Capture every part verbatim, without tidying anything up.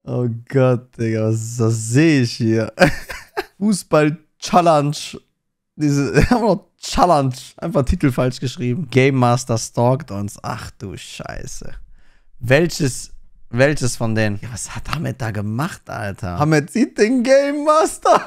Oh Gott, Digga, was, was sehe ich hier? Fußball-Challenge. Diese, haben wir noch Challenge. Einfach Titel falsch geschrieben. Game Master stalkt uns. Ach du Scheiße. Welches, welches von denen? Ja, was hat Hamed da gemacht, Alter? Hamed sieht den Game Master.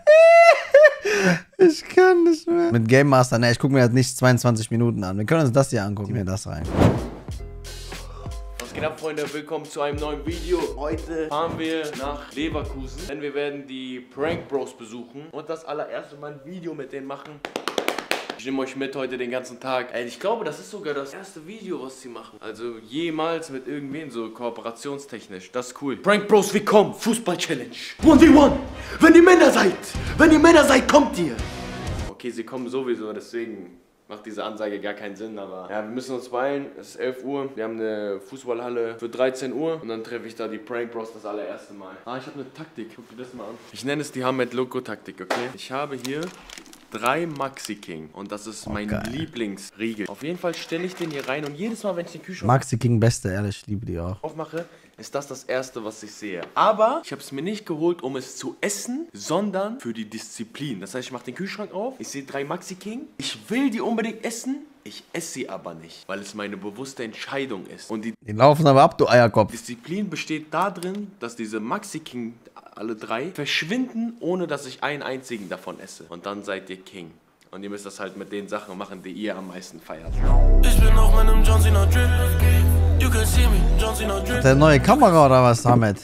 Ich kann nicht mehr. Mit Game Master, ne, ich gucke mir das nicht zweiundzwanzig Minuten an. Wir können uns das hier angucken. Gib mir das rein. Was geht ab, Freunde? Willkommen zu einem neuen Video. Heute fahren wir nach Leverkusen, denn wir werden die Prank Bros besuchen und das allererste Mal ein Video mit denen machen. Ich nehme euch mit heute den ganzen Tag. Ey, ich glaube, das ist sogar das erste Video, was sie machen. Also jemals mit irgendwen so kooperationstechnisch. Das ist cool. Prank Bros, willkommen. Fußball-Challenge. eins gegen eins. Wenn ihr Männer seid, wenn ihr Männer seid, kommt ihr. Okay, sie kommen sowieso, deswegen macht diese Ansage gar keinen Sinn, aber ja, wir müssen uns beeilen. Es ist elf Uhr. Wir haben eine Fußballhalle für dreizehn Uhr und dann treffe ich da die Prank Bros das allererste Mal. Ah, ich habe eine Taktik. Guck dir das mal an. Ich nenne es die Hamed Loco Taktik, okay? Ich habe hier drei Maxi King und das ist mein okay. Lieblingsriegel. Auf jeden Fall stelle ich den hier rein und jedes Mal, wenn ich den Kühlschrank Maxi King beste, ehrlich, ich liebe die auch. aufmache, ist das das erste, was ich sehe. Aber ich habe es mir nicht geholt, um es zu essen, sondern für die Disziplin. Das heißt, ich mache den Kühlschrank auf, ich sehe drei Maxi King, ich will die unbedingt essen, ich esse sie aber nicht, weil es meine bewusste Entscheidung ist. Und die, die laufen aber ab, du Eierkopf. Disziplin besteht darin, dass diese Maxi King, alle drei, verschwinden, ohne dass ich einen einzigen davon esse. Und dann seid ihr King. Und ihr müsst das halt mit den Sachen machen, die ihr am meisten feiert. Ich bin auf meinem John Cena Drip. You can see me, John Cena Drip. Hat der neue Kamera oder was, Hamed?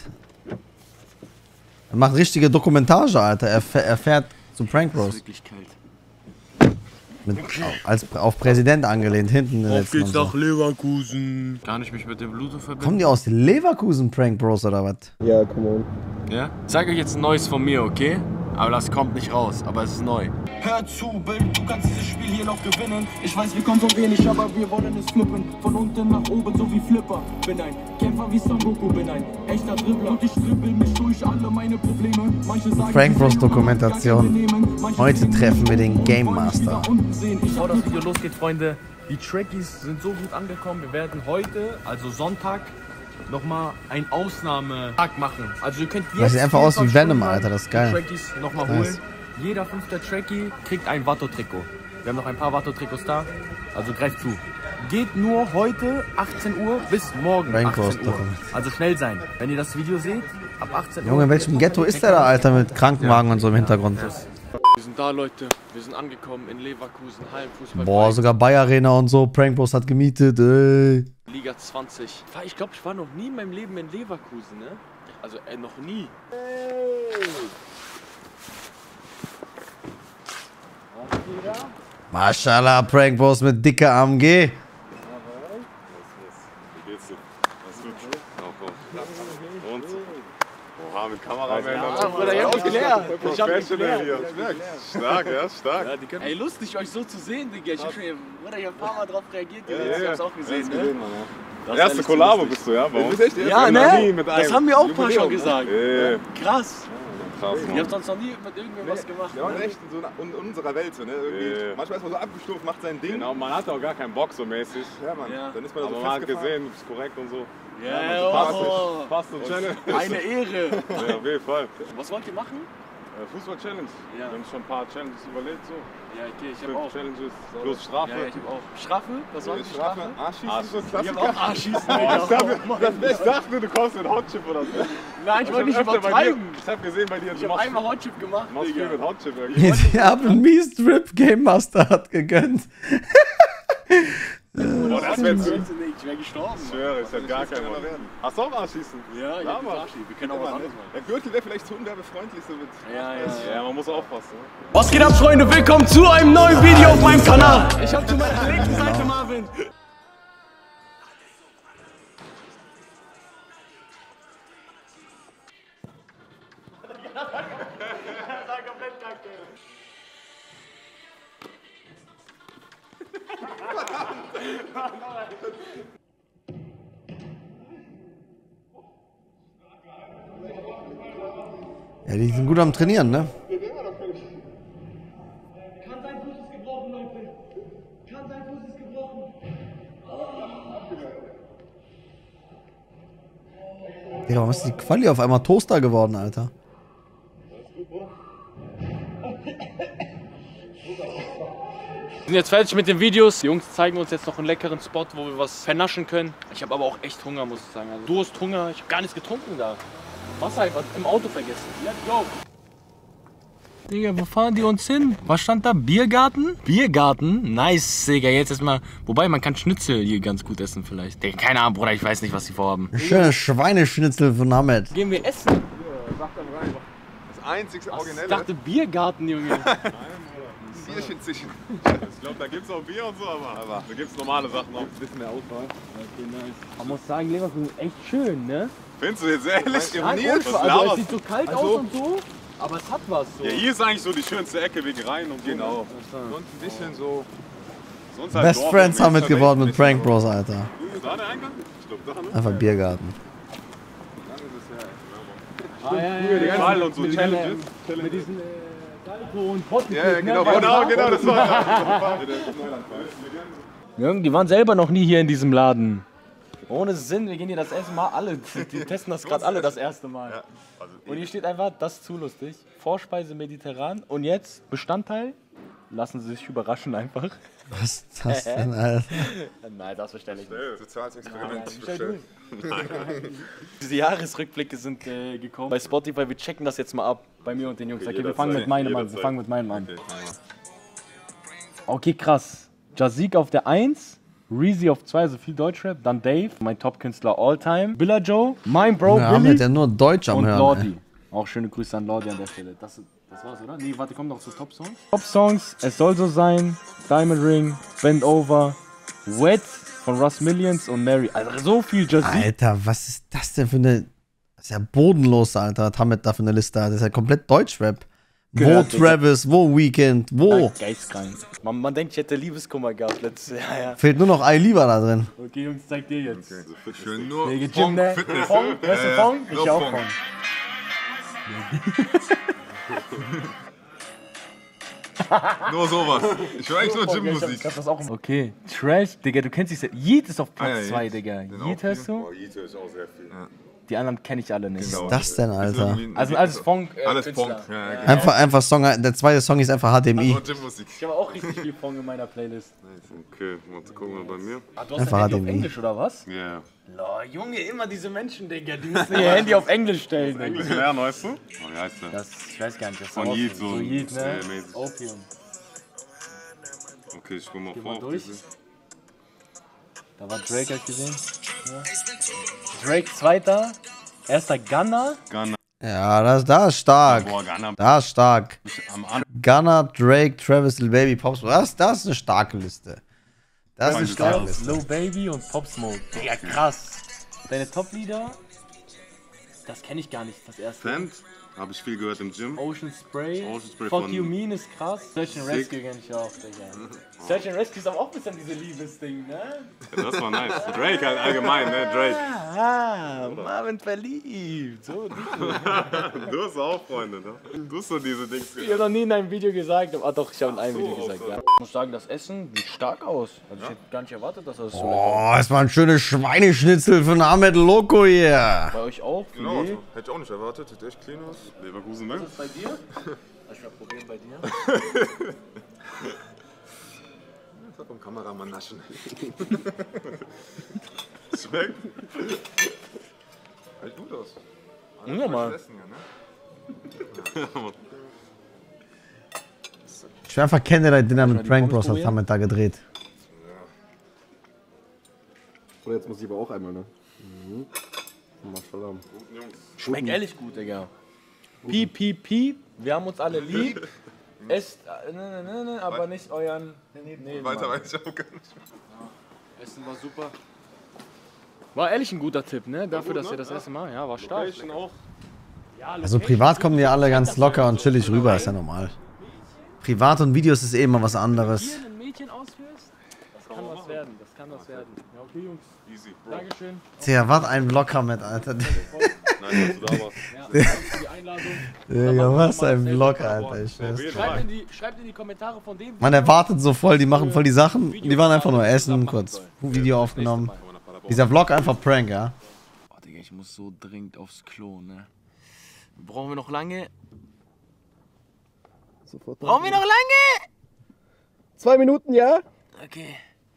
Er macht richtige Dokumentage, Alter. Er, er fährt zu Prank Bros. Das ist wirklich kalt. Mit, als auf Präsident angelehnt, hinten. Auf geht's nach Leverkusen. Kann ich mich mit dem Bluetooth verbinden? Kommen die aus Leverkusen, Prank Bros, oder was? Ja, come on. Ja? Ich sag euch jetzt ein neues von mir, okay? Aber das kommt nicht raus, aber es ist neu. Hör zu, Bill, du kannst dieses Spiel hier noch gewinnen. Ich weiß, wir kommen so wenig, aber wir wollen es flippen. Von unten nach oben, so wie Flipper. Bin ein Kämpfer wie Son Goku, bin ein echter Dribbler. Und ich dribbel mich durch alle meine Probleme. Manche sagen, Prank Bros Dokumentation. Heute treffen wir den Game Master. Bevor das Video losgeht, Freunde, die Trackies sind so gut angekommen. Wir werden heute, also Sonntag, nochmal einen Ausnahmetag machen. Also ihr könnt jetzt Das sieht einfach aus wie Venom, Alter, das ist geil. Die Trackies nochmal Nice. holen. Jeder fünfte Trackie kriegt ein Watto-Trikot. Wir haben noch ein paar Watto-Trikots da, also greift zu. Geht nur heute achtzehn Uhr bis morgen Prank Bros achtzehn Uhr. Dokument. Also schnell sein. Wenn ihr das Video seht, ab achtzehn Uhr. Junge, in welchem Ghetto ist der da, Alter, mit Krankenwagen und so im Hintergrund? Wir sind da, Leute. Wir sind angekommen in Leverkusen, Hallenfußball. Boah, sogar Bayer Arena und so. Prank Bros hat gemietet, ey. Liga zwanzig. Ich glaube, ich war noch nie in meinem Leben in Leverkusen, ne? Also, äh, noch nie. Mashallah, Prank Bros mit dicker A M G. Wie geht's dir? Alles gut? Auch, auch. Und? Oha, mit Kameramännern. Ja, Bruder, ich hab mich gelernt. Ich hab mich Professional gelernt. hier. Stark, ja, stark. Ja, die können Ey, lustig, euch so zu sehen, Digga. Ich hab schon, Bruder, ich hab ein paar Mal drauf reagiert. Ja, Ich ja, hab's auch gesehen, ja, ne? gesehen, Mann, ja. Das ist Erste ehrlich Kollabo so bist du, ja, bei uns? Ja, Noch nie ne? mit Das einem haben wir auch ein paar schon Jubiläum, gesagt. ne? Krass. Krass, Ich Mann. hab sonst noch nie mit irgendwem was gemacht. Ja, und Ne? echt in, so einer, in unserer Welt so, ne? Irgendwie, Ja. manchmal ist man so abgestuft, macht sein Ding. Genau, man hat auch gar keinen Bock so mäßig. Ja, Mann. Ja. Dann ist man da Aber so man hat festgefahren. gesehen, du bist korrekt und so. Ja, Passt, oh, passt und Challenge. eine Ehre. Ja, auf jeden Fall. Was wollt ihr machen? Äh, Fußball-Challenge. Ja. Wir haben schon ein paar Challenges überlegt, so. Ja, okay, ich hab Fünf auch. Challenges plus Strafe. Ja, ich hab auch. Strafe? Was war Ja, die Strafe, Strafe? Arschschießen, so Ich hab Klassiker. auch Arschschießen. Oh, ich, Digga. dachte, das, ich dachte, du kommst mit Hotchip oder so. Nein, ich wollte nicht hab öfter bei dir- übertreiben. Ich hab gesehen bei dir, Ich du hab machst, einmal Hotchip gemacht, machst viel Digga. mit Hotchip irgendwie. Sie haben mies Drip, Game Master hat gegönnt. Boah, das wär zu. Ich wär gestorben. Ich schwöre, ich hab gar keinen Bock. werden. Hast du auch Arschschießen? Ja, ich Ja, hab Mann. Arschschießen. Wir können auch was anderes machen. Der Gürtel wäre vielleicht zu unwerbefreundlich so mit. Ja, ja. Ja, man muss aufpassen. Ne? Was geht ab, Freunde? Willkommen zu einem neuen Video auf meinem Kanal. Ich hab zu meiner linken Seite Marvin. Ja, die sind gut am Trainieren, ne? Kann sein Fuß ist gebrochen, Leute. Kann sein Fuß ist gebrochen. Digga, warum ist ist die Quali auf einmal Toaster geworden, Alter. Wir sind jetzt fertig mit den Videos. Die Jungs zeigen uns jetzt noch einen leckeren Spot, wo wir was vernaschen können. Ich habe aber auch echt Hunger, muss ich sagen. Also, du hast Hunger, ich habe gar nichts getrunken da. Wasser einfach im Auto vergessen. Let's go. Digga, wo fahren die uns hin? Was stand da? Biergarten? Biergarten? Nice, Digga. Jetzt erstmal. Wobei, man kann Schnitzel hier ganz gut essen vielleicht. Digga, keine Ahnung, Bruder, ich weiß nicht, was die vorhaben. Schönes Schweineschnitzel von Ahmed. Gehen wir essen? Das einzige Originelle. Ich dachte Biergarten, Junge. Bierchen zischen. Ich glaube, da gibt es auch Bier und so, aber, aber da gibt es normale Sachen noch. Ein bisschen mehr Auswahl. Okay, nice. Man muss sagen, Leverkusen ist echt schön, ne? Findest du jetzt ehrlich? Nein, Ironiert? und, Was also es laberst sieht so kalt Also- aus und so, aber es hat was so. Ja, hier ist eigentlich so die schönste Ecke wegen Rhein und Genau. so. Und ein bisschen so. Sonst halt Best Dorf Friends und haben mit nächster geworden mit Weg. Prank Bros, Alter. Da der Eingang? Ich glaube, da, ne? Einfach Biergarten. Ah, ja, ja, Die ja, Qual und so mit, Challenges. Mit, mit diesen äh, Salto und Potten. Ja, ja, genau. Genau, genau, das war Jürgen, die waren selber noch nie hier in diesem Laden. Ohne Sinn, wir gehen hier das erste Mal alle. Die testen das gerade alle das erste Mal. Ja, also Und hier steht einfach, das ist zu lustig. Vorspeise mediterran. Und jetzt Bestandteil. Lassen Sie sich überraschen einfach. Was ist das denn, Alter? Nein, das bestelle ich nicht. Soziales Experiment. Bestell du. Diese Jahresrückblicke sind äh, gekommen bei Spotify. Wir checken das jetzt mal ab bei mir und den Jungs. Okay, wir fangen mit meinem an. Wir fangen mit meinem an. Okay, krass. Jazik auf der eins. Reezy auf zwei, also viel Deutschrap. Dann Dave, mein Top-Künstler Alltime. Billa Joe, mein Bro Ja, Billy. Ahmed, der nur Deutsch am Und Hören. Lordi. ey. Auch schöne Grüße an Lordi an der Stelle. Das, das war's, oder? Nee, warte, kommt noch zu Top-Songs. Top-Songs, Es soll so sein, Diamond Ring, Bend Over, Wet von Russ Millions und Mary. Also so viel Jazik. Alter, was ist das denn für eine... Das ist ja bodenlos, Alter, was Ahmed da für eine Liste hat. Das ist ja komplett Deutschrap. Wo Gehört, Digga. Travis, wo Weekend, wo? Ah, geistkrank. Man, man denkt, ich hätte Liebeskummer gehabt letztes Jahr. Ja, ja. Fehlt nur noch ein Lieber da drin. Okay, Jungs, zeig dir jetzt. Schön nur. Digga, Fong, Gym, ne? Fitness. Fong, hörst du Äh, Fong? nur Ich auch Fong. Fong. Nur sowas. Ich höre eigentlich nur Ich hab Gymmusik. das auch. Okay, Trash, Digga, du kennst dich sehr. Yeet ist auf Ah, ja, Platz zwei, Yeet. Digga. Den Yeet auch hörst du? Oh, Yeet höre ich auch sehr viel. Die anderen kenne ich alle nicht. Genau. Was ist das denn, Alter? Also alles Fong. Äh, Alles Künstler. Fong. Ja, genau. Einfach, einfach Song, der zweite Song ist einfach H D M I. Nur Gymmusik. Ich habe auch richtig viel Fong in meiner Playlist. Okay, mal gucken wir bei mir. Ah, du hast Einfach dein Handy H D M auf I. Englisch, oder was? Ja. Yeah. Lol, Junge, immer diese Menschen, Digga, die müssen ihr Handy auf Englisch stellen. Digga. Englisch lernen, weißt du? Oh, wie heißt der? Das, ich weiß gar nicht, das ist Von auch Yeet, so, so so Yeet, ne? mäßig. Opium. Okay, ich guck mal Geh vor. mal auf durch. diese- Da war Drake, hab ich gesehen. Ja. Drake zweiter, erster Gunner. Ghana. Ja, das, das ist stark. Boah, Ghana. Das ist stark. Am Anfang. Gunna, Drake, Travis, Lil Baby, Pop Smoke. Das, das ist eine starke Liste. Das ist eine starke Girls, Liste. Low Baby und Pop Smoke. Digga, krass. Deine Top-Lieder? Das kenne ich gar nicht, das erste. Fendt, habe ich viel gehört im Gym. Ocean Spray. Ocean Spray Fuck von- You Mean ist krass. Search and Sick. Rescue kenn ich auch, Digga. Search and Rescue ist aber auch ein bisschen diese Liebesding, ne? Ja, das war nice. Drake halt allgemein, ne? Drake. Ah, Marvin verliebt. So, die- Du hast auch Freunde, ne? Du hast so diese Dings Ich gehört. habe noch nie in einem Video gesagt, ah doch, ich habe in einem so, Video auch gesagt, so. ja. Ich muss sagen, das Essen sieht stark aus. Also ich hätte gar nicht erwartet, dass das so lecker Oh, das war ein schönes Schweineschnitzel von Ahmed Loco hier. ist. Bei euch auch? Genau, Filet? also, hätte ich auch nicht erwartet. Sieht echt clean aus. Leverkusen, ne? Was ist bei dir? Lass ich mal probieren bei dir. Das vom Kameramann naschen. Schmeckt? Sieht gut aus. Unnormal. Essen, ja, ne? Ich will einfach Candlelight Dinner mit die Prank Pommes Bros, hat probieren? Ahmed da gedreht. Oder jetzt muss ich aber auch einmal, ne? Mhm. Maschallah. Schmeckt ehrlich gut, Digga. Piep, piep, piep. Wir haben uns alle lieb. Esst, äh, ne, ne, ne, ne, aber nicht euren. Nee, Weiter Mann. weiß ich auch gar nicht. Essen war super. War ehrlich ein guter Tipp, ne? Dafür, dass ihr das erste Mal, ja, war stark. Location auch. Also privat kommen die alle ganz locker und chillig rüber, ist ja normal. Privat und Videos ist eh immer was anderes. Hier ein Mädchen ausführst, das kann was werden, das kann was werden. Ja, okay, Jungs. Easy, Bro. Dankeschön. Tja, was ein Vlogger mit, Alter. Nice, dass du da warst. Ja, danke für die Einladung. Digga, was ein Vlog, Alter. Ich Auf weiß. jeden Schreibt Fall. in, die, schreibt in die Kommentare von dem. Man erwartet so voll, die machen voll die Sachen. Die waren einfach nur essen, kurz Video aufgenommen. Dieser Vlog einfach Prank, ja. Oh, Digga, ich Ich muss so dringend aufs Klo, ne? Brauchen wir noch lange? Sofort. Brauchen wir noch lange? Zwei Minuten, ja? Okay.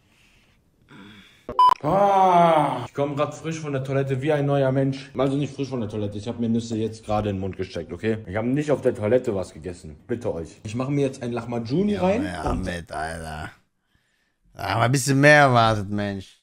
Ah, ich komme gerade frisch von der Toilette wie ein neuer Mensch. Also nicht frisch von der Toilette, ich habe mir Nüsse jetzt gerade in den Mund gesteckt, okay? Ich habe nicht auf der Toilette was gegessen. Bitte euch. Ich mache mir jetzt ein Lahmacuni rein. Ja, mit, Alter. Da haben wir ein bisschen mehr erwartet, Mensch.